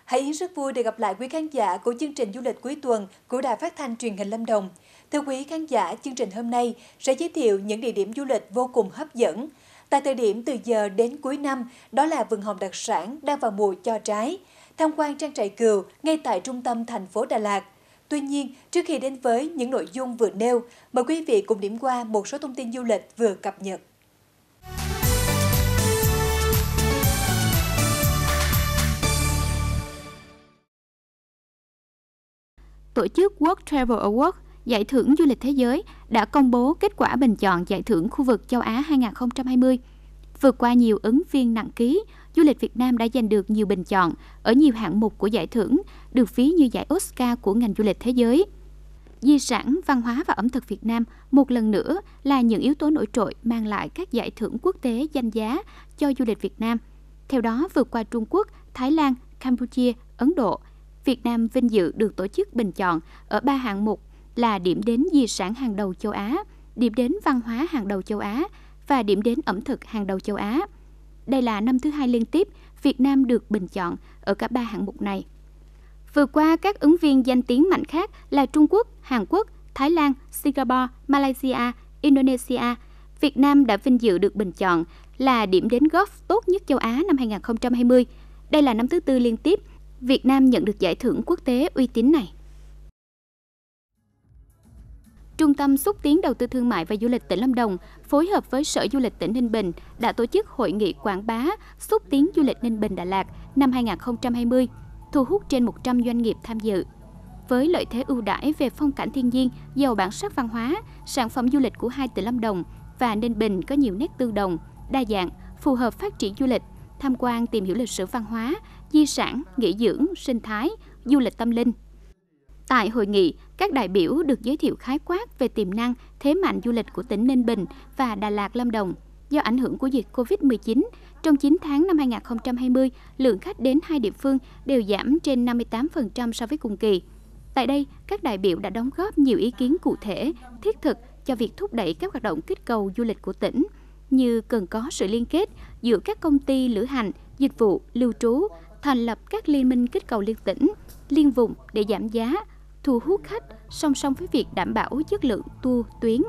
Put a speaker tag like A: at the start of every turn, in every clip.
A: Hải Yến rất vui được gặp lại quý khán giả của chương trình du lịch cuối tuần của Đài Phát thanh Truyền hình Lâm Đồng. Thưa quý khán giả, chương trình hôm nay sẽ giới thiệu những địa điểm du lịch vô cùng hấp dẫn. Tại thời điểm từ giờ đến cuối năm, đó là vườn hồng đặc sản đang vào mùa cho trái, tham quan trang trại cừu ngay tại trung tâm thành phố Đà Lạt. Tuy nhiên, trước khi đến với những nội dung vừa nêu, mời quý vị cùng điểm qua một số thông tin du lịch vừa cập nhật.
B: Tổ chức World Travel Award, giải thưởng du lịch thế giới, đã công bố kết quả bình chọn giải thưởng khu vực châu Á 2020. Vượt qua nhiều ứng viên nặng ký, du lịch Việt Nam đã giành được nhiều bình chọn ở nhiều hạng mục của giải thưởng, được ví như giải Oscar của ngành du lịch thế giới. Di sản, văn hóa và ẩm thực Việt Nam một lần nữa là những yếu tố nổi trội mang lại các giải thưởng quốc tế danh giá cho du lịch Việt Nam. Theo đó, vượt qua Trung Quốc, Thái Lan, Campuchia, Ấn Độ, Việt Nam vinh dự được tổ chức bình chọn ở 3 hạng mục là điểm đến di sản hàng đầu châu Á, điểm đến văn hóa hàng đầu châu Á và điểm đến ẩm thực hàng đầu châu Á. Đây là năm thứ 2 liên tiếp Việt Nam được bình chọn ở cả 3 hạng mục này. Vượt qua các ứng viên danh tiếng mạnh khác là Trung Quốc, Hàn Quốc, Thái Lan, Singapore, Malaysia, Indonesia, Việt Nam đã vinh dự được bình chọn là điểm đến golf tốt nhất châu Á năm 2020. Đây là năm thứ 4 liên tiếp Việt Nam nhận được giải thưởng quốc tế uy tín này. Trung tâm xúc tiến đầu tư thương mại và du lịch tỉnh Lâm Đồng phối hợp với Sở Du lịch tỉnh Ninh Bình đã tổ chức hội nghị quảng bá xúc tiến du lịch Ninh Bình Đà Lạt năm 2020, thu hút trên 100 doanh nghiệp tham dự. Với lợi thế ưu đãi về phong cảnh thiên nhiên, giàu bản sắc văn hóa, sản phẩm du lịch của hai tỉnh Lâm Đồng và Ninh Bình có nhiều nét tương đồng, đa dạng, phù hợp phát triển du lịch, tham quan tìm hiểu lịch sử văn hóa, di sản, nghỉ dưỡng, sinh thái, du lịch tâm linh. Tại hội nghị, các đại biểu được giới thiệu khái quát về tiềm năng, thế mạnh du lịch của tỉnh Ninh Bình và Đà Lạt Lâm Đồng. Do ảnh hưởng của dịch Covid-19, trong 9 tháng năm 2020, lượng khách đến hai địa phương đều giảm trên 58% so với cùng kỳ. Tại đây, các đại biểu đã đóng góp nhiều ý kiến cụ thể, thiết thực cho việc thúc đẩy các hoạt động kích cầu du lịch của tỉnh, như cần có sự liên kết giữa các công ty lữ hành, dịch vụ, lưu trú, thành lập các liên minh kích cầu liên tỉnh, liên vùng để giảm giá, thu hút khách song song với việc đảm bảo chất lượng tour tuyến.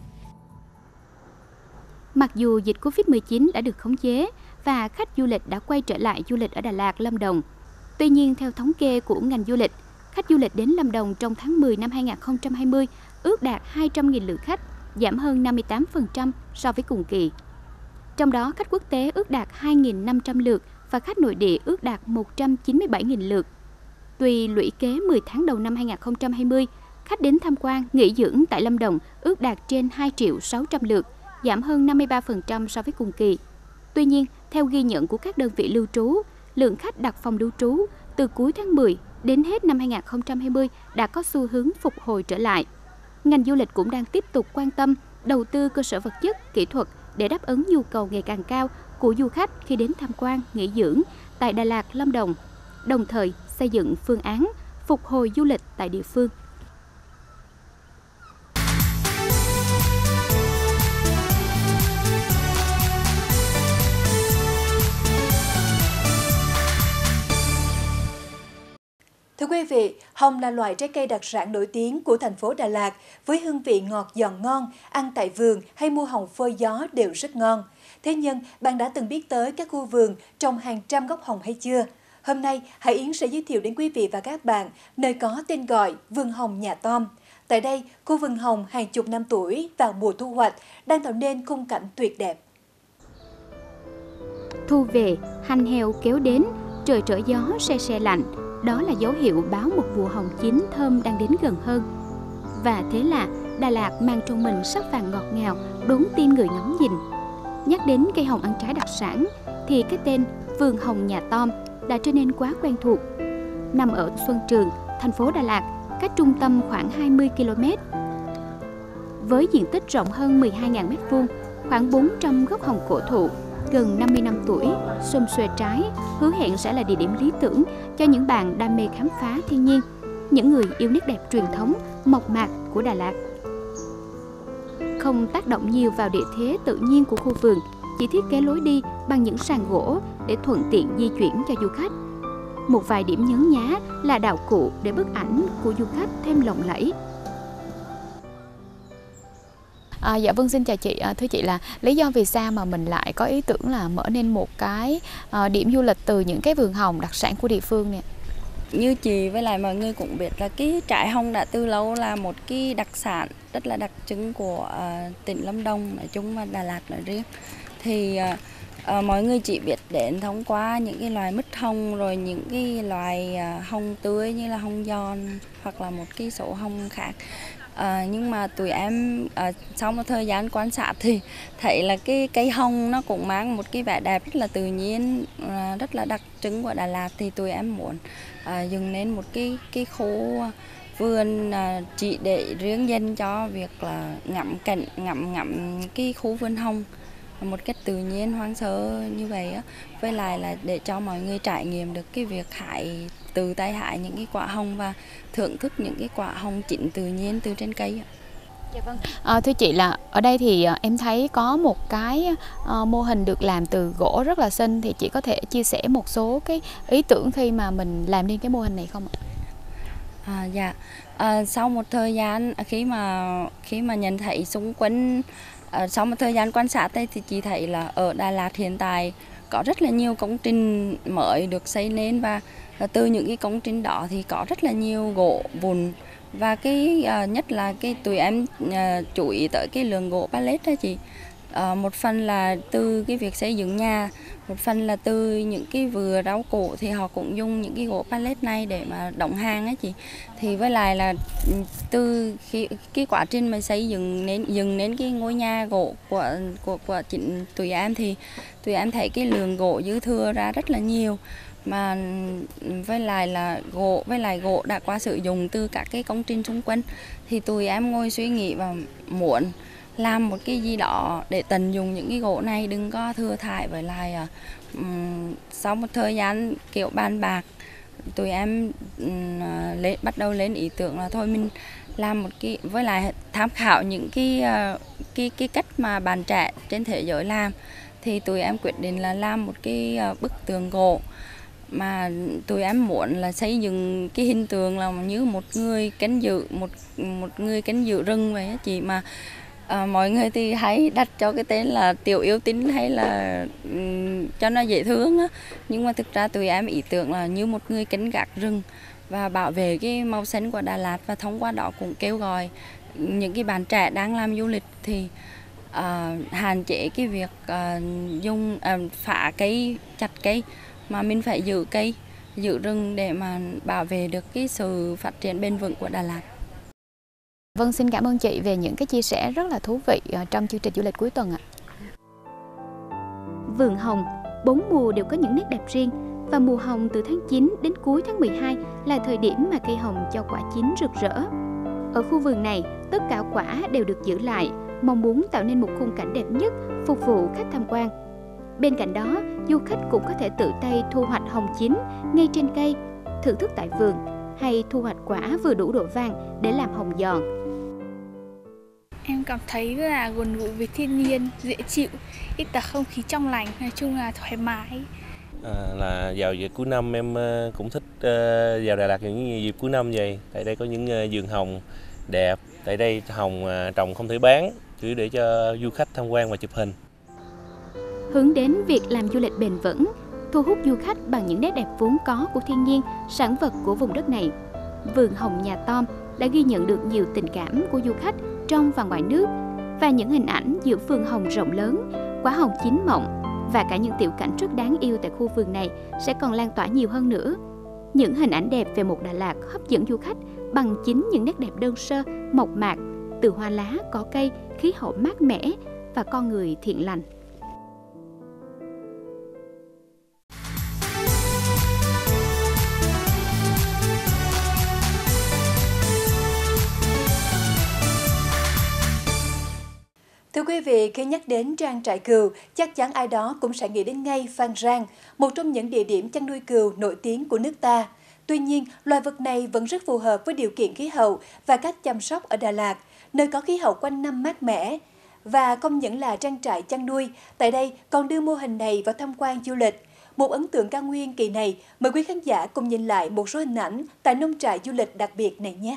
B: Mặc dù dịch Covid-19 đã được khống chế và khách du lịch đã quay trở lại du lịch ở Đà Lạt, Lâm Đồng, tuy nhiên theo thống kê của ngành du lịch, khách du lịch đến Lâm Đồng trong tháng 10 năm 2020 ước đạt 200.000 lượt khách, giảm hơn 58% so với cùng kỳ. Trong đó, khách quốc tế ước đạt 2.500 lượt và khách nội địa ước đạt 197.000 lượt. Tuy lũy kế 10 tháng đầu năm 2020, khách đến tham quan, nghỉ dưỡng tại Lâm Đồng ước đạt trên 2.600.000 lượt, giảm hơn 53% so với cùng kỳ. Tuy nhiên, theo ghi nhận của các đơn vị lưu trú, lượng khách đặt phòng lưu trú từ cuối tháng 10 đến hết năm 2020 đã có xu hướng phục hồi trở lại. Ngành du lịch cũng đang tiếp tục quan tâm đầu tư cơ sở vật chất, kỹ thuật để đáp ứng nhu cầu ngày càng cao của du khách khi đến tham quan, nghỉ dưỡng tại Đà Lạt, Lâm Đồng, đồng thời xây dựng phương án phục hồi du lịch tại địa phương.
A: Thưa quý vị, hồng là loại trái cây đặc sản nổi tiếng của thành phố Đà Lạt với hương vị ngọt giòn ngon, ăn tại vườn hay mua hồng phơi gió đều rất ngon. Thế nhưng, bạn đã từng biết tới các khu vườn trồng hàng trăm gốc hồng hay chưa? Hôm nay, Hải Yến sẽ giới thiệu đến quý vị và các bạn nơi có tên gọi vườn hồng Nhà Tom. Tại đây, khu vườn hồng hàng chục năm tuổi vào mùa thu hoạch đang tạo nên khung cảnh tuyệt đẹp.
B: Thu về, hành heo kéo đến, trời trở gió se se lạnh. Đó là dấu hiệu báo một vụ hồng chín thơm đang đến gần hơn. Và thế là Đà Lạt mang trong mình sắc vàng ngọt ngào, đốn tim người ngắm nhìn. Nhắc đến cây hồng ăn trái đặc sản thì cái tên vườn hồng Nhà Tom đã trở nên quá quen thuộc. Nằm ở Xuân Trường, thành phố Đà Lạt, cách trung tâm khoảng 20 km. Với diện tích rộng hơn 12.000 m², khoảng 400 gốc hồng cổ thụ, gần 50 năm tuổi, xum xuê trái, hứa hẹn sẽ là địa điểm lý tưởng cho những bạn đam mê khám phá thiên nhiên, những người yêu nét đẹp truyền thống, mộc mạc của Đà Lạt. Không tác động nhiều vào địa thế tự nhiên của khu vườn, chỉ thiết kế lối đi bằng những sàn gỗ để thuận tiện di chuyển cho du khách. một vài điểm nhấn nhá là đạo cụ để bức ảnh của du khách thêm lộng lẫy.
C: Dạ vâng, xin chào chị. Thưa chị, là lý do vì sao mà mình lại có ý tưởng là mở nên một cái điểm du lịch từ những cái vườn hồng đặc sản của địa phương nè?
D: Như chị với lại mọi người cũng biết là cái trại hồng đã từ lâu là một cái đặc sản rất là đặc trưng của tỉnh Lâm Đồng nói chung và Đà Lạt nói riêng. Thì mọi người chỉ biết đến thông qua những cái loài mứt hồng, rồi những cái loài hồng tươi như là hồng giòn hoặc là một cái số hồng khác. Nhưng mà tụi em sau một thời gian quan sát thì thấy là cái cây hồng nó cũng mang một cái vẻ đẹp rất là tự nhiên, rất là đặc trưng của Đà Lạt. Thì tụi em muốn dựng nên một cái khu vườn chỉ để riêng dành cho việc là ngắm cảnh, ngắm cái khu vườn hồng một cách tự nhiên hoang sơ như vậy á. Với lại là để cho mọi người trải nghiệm được cái việc hái, tự tay hái những cái quả hồng và thưởng thức những cái quả hồng chín tự nhiên từ trên cây.
C: Dạ vâng. Thưa chị, là ở đây thì em thấy có một cái mô hình được làm từ gỗ rất là xinh, thì chị có thể chia sẻ một số cái ý tưởng khi mà mình làm nên cái mô hình này không ạ?
D: Dạ. Sau một thời gian khi mà nhận thấy xung quanh, sau một thời gian quan sát đây thì chị thấy là ở Đà Lạt hiện tại có rất là nhiều công trình mới được xây nên, và từ những cái công trình đó thì có rất là nhiều gỗ vụn. Và cái nhất là cái tụi em chú ý tới cái lượng gỗ pallet đó chị. Một phần là từ cái việc xây dựng nhà, một phần là từ những cái vựa rau củ thì họ cũng dùng những cái gỗ pallet này để mà đóng hàng á chị. Thì với lại là từ khi cái quá trình mà xây dựng nên cái ngôi nhà gỗ của chính tụi em thì tụi em thấy cái lượng gỗ dư thừa ra rất là nhiều. Mà với lại gỗ đã qua sử dụng từ các cái công trình xung quanh, thì tụi em ngồi suy nghĩ và muốn làm một cái gì đó để tận dụng những cái gỗ này đừng có thừa thải. Với lại sau một thời gian kiểu bàn bạc, tụi em bắt đầu lên ý tưởng là thôi mình làm một cái, với lại tham khảo những cái cách mà bạn trẻ trên thế giới làm, thì tụi em quyết định là làm một cái bức tường gỗ mà tụi em muốn là xây dựng cái hình tượng là như một người canh giữ một người canh giữ rừng vậy á chị. Mà mọi người thì hay đặt cho cái tên là Tiểu Yêu Tinh hay là cho nó dễ thương á, nhưng mà thực ra tụi em ý tưởng là như một người canh gác rừng và bảo vệ cái màu xanh của Đà Lạt, và thông qua đó cũng kêu gọi những cái bạn trẻ đang làm du lịch thì hạn chế cái việc dùng phá cây, chặt cây, mà mình phải giữ cây, giữ rừng để mà bảo vệ được cái sự phát triển bền vững của Đà Lạt.
C: Vâng, xin cảm ơn chị về những cái chia sẻ rất là thú vị trong chương trình du lịch cuối tuần ạ.
B: Vườn hồng, 4 mùa đều có những nét đẹp riêng, và mùa hồng từ tháng 9 đến cuối tháng 12 là thời điểm mà cây hồng cho quả chín rực rỡ. Ở khu vườn này, tất cả quả đều được giữ lại, mong muốn tạo nên một khung cảnh đẹp nhất phục vụ khách tham quan. Bên cạnh đó, du khách cũng có thể tự tay thu hoạch hồng chín ngay trên cây, thưởng thức tại vườn, hay thu hoạch quả vừa đủ độ vàng để làm hồng giòn.
E: Em cảm thấy rất là gần gũi với thiên nhiên, dễ chịu, ít là không khí trong lành, nói chung là thoải mái.
F: Là vào dịp cuối năm em cũng thích vào Đà Lạt những dịp cuối năm vậy. Tại đây có những vườn hồng đẹp, tại đây hồng trồng không thể bán, chỉ để cho du khách tham quan và chụp hình.
B: Hướng đến việc làm du lịch bền vững, thu hút du khách bằng những nét đẹp vốn có của thiên nhiên, sản vật của vùng đất này. Vườn hồng Nhà Tom đã ghi nhận được nhiều tình cảm của du khách trong và ngoài nước, và những hình ảnh giữa vườn hồng rộng lớn, quả hồng chín mọng và cả những tiểu cảnh rất đáng yêu tại khu vườn này sẽ còn lan tỏa nhiều hơn nữa. Những hình ảnh đẹp về một Đà Lạt hấp dẫn du khách bằng chính những nét đẹp đơn sơ, mộc mạc, từ hoa lá, cỏ cây, khí hậu mát mẻ và con người thiện lành.
A: Thưa quý vị, khi nhắc đến trang trại cừu, chắc chắn ai đó cũng sẽ nghĩ đến ngay Phan Rang, một trong những địa điểm chăn nuôi cừu nổi tiếng của nước ta. Tuy nhiên, loài vật này vẫn rất phù hợp với điều kiện khí hậu và cách chăm sóc ở Đà Lạt, nơi có khí hậu quanh năm mát mẻ. Và không những là trang trại chăn nuôi, tại đây còn đưa mô hình này vào tham quan du lịch. Một ấn tượng cao nguyên kỳ này, mời quý khán giả cùng nhìn lại một số hình ảnh tại nông trại du lịch đặc biệt này nhé.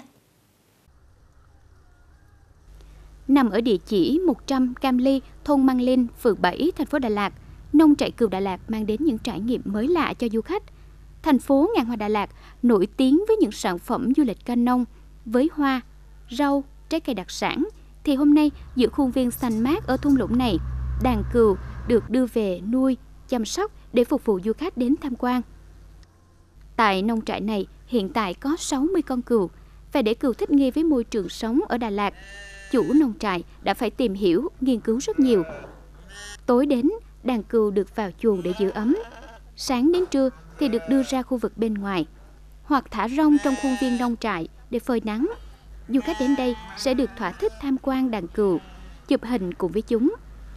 B: Nằm ở địa chỉ 100 Cam Ly, thôn Măng Linh, phường 7, thành phố Đà Lạt, nông trại cừu Đà Lạt mang đến những trải nghiệm mới lạ cho du khách. Thành phố ngàn hoa Đà Lạt nổi tiếng với những sản phẩm du lịch canh nông, với hoa, rau, trái cây đặc sản, thì hôm nay giữa khuôn viên xanh mát ở thung lũng này, đàn cừu được đưa về nuôi, chăm sóc để phục vụ du khách đến tham quan. Tại nông trại này hiện tại có 60 con cừu, và để cừu thích nghi với môi trường sống ở Đà Lạt, chủ nông trại đã phải tìm hiểu, nghiên cứu rất nhiều. Tối đến, đàn cừu được vào chuồng để giữ ấm. Sáng đến trưa thì được đưa ra khu vực bên ngoài, hoặc thả rông trong khuôn viên nông trại để phơi nắng. Du khách đến đây sẽ được thỏa thích tham quan đàn cừu, chụp hình cùng với chúng.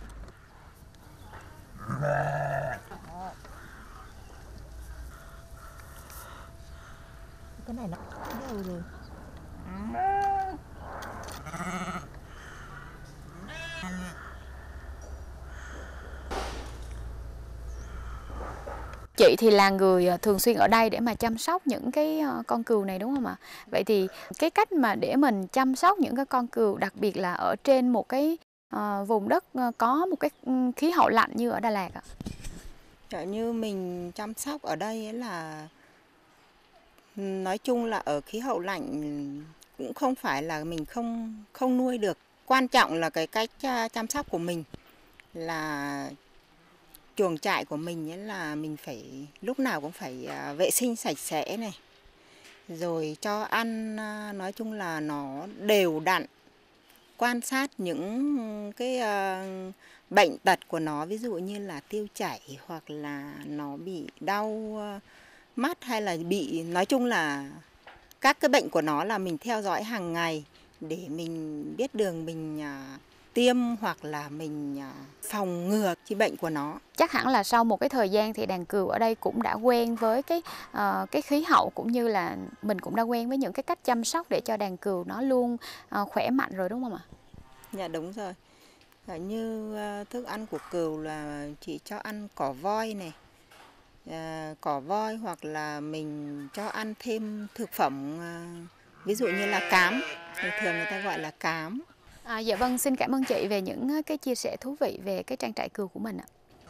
G: Cái này nó đâu rồi?
C: Chị thì là người thường xuyên ở đây để mà chăm sóc những cái con cừu này đúng không ạ? Vậy thì cái cách mà để mình chăm sóc những cái con cừu, đặc biệt là ở trên một cái vùng đất có một cái khí hậu lạnh như ở Đà Lạt ạ?
G: Như mình chăm sóc ở đây ấy là nói chung là ở khí hậu lạnh cũng không phải là mình không nuôi được. Quan trọng là cái cách chăm sóc của mình, là chuồng trại của mình ấy là mình phải lúc nào cũng phải vệ sinh sạch sẽ này, rồi cho ăn nói chung là nó đều đặn, quan sát những cái bệnh tật của nó, ví dụ như là tiêu chảy hoặc là nó bị đau mắt hay là bị, nói chung là các cái bệnh của nó là mình theo dõi hàng ngày để mình biết đường mình tiêm hoặc là mình phòng ngừa cái bệnh của nó.
C: Chắc hẳn là sau một cái thời gian thì đàn cừu ở đây cũng đã quen với cái khí hậu, cũng như là mình cũng đã quen với những cái cách chăm sóc để cho đàn cừu nó luôn khỏe mạnh rồi đúng không ạ?
G: Dạ đúng rồi. Như thức ăn của cừu là chỉ cho ăn cỏ voi này, cỏ voi, hoặc là mình cho ăn thêm thực phẩm ví dụ như là cám, thường người ta gọi là cám.
C: Dạ vâng, xin cảm ơn chị về những cái chia sẻ thú vị về cái trang trại cừu của mình ạ.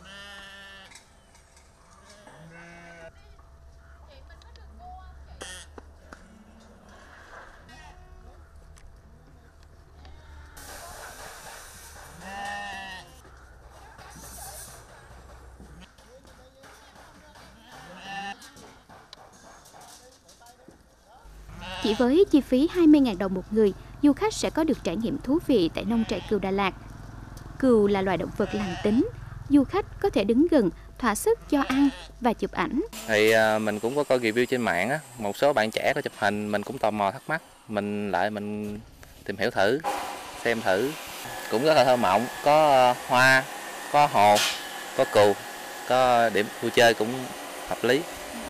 B: Chỉ với chi phí 20.000 đồng một người, du khách sẽ có được trải nghiệm thú vị tại nông trại cừu Đà Lạt. Cừu là loài động vật lành tính, du khách có thể đứng gần, thỏa sức cho ăn và chụp ảnh.
F: Thì mình cũng có coi review trên mạng á, một số bạn trẻ có chụp hình, mình cũng tò mò thắc mắc, mình tìm hiểu thử, xem thử, cũng rất là thơ mộng, có hoa, có hồ, có cừu, có điểm vui chơi cũng hợp lý.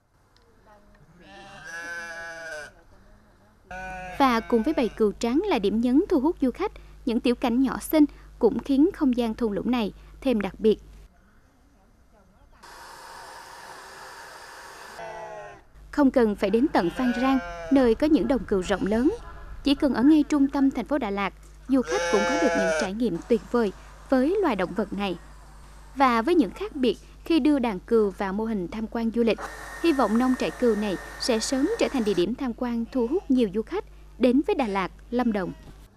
B: Và cùng với bầy cừu trắng là điểm nhấn thu hút du khách, những tiểu cảnh nhỏ xinh cũng khiến không gian thung lũng này thêm đặc biệt. Không cần phải đến tận Phan Rang, nơi có những đồng cừu rộng lớn. Chỉ cần ở ngay trung tâm thành phố Đà Lạt, du khách cũng có được những trải nghiệm tuyệt vời với loài động vật này. Và với những khác biệt khi đưa đàn cừu vào mô hình tham quan du lịch, hy vọng nông trại cừu này sẽ sớm trở thành địa điểm tham quan thu hút nhiều du khách đến với Đà Lạt, Lâm Đồng.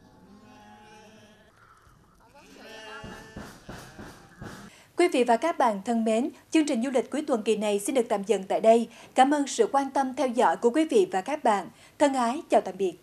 A: Quý vị và các bạn thân mến, chương trình du lịch cuối tuần kỳ này xin được tạm dừng tại đây. Cảm ơn sự quan tâm theo dõi của quý vị và các bạn. Thân ái, chào tạm biệt.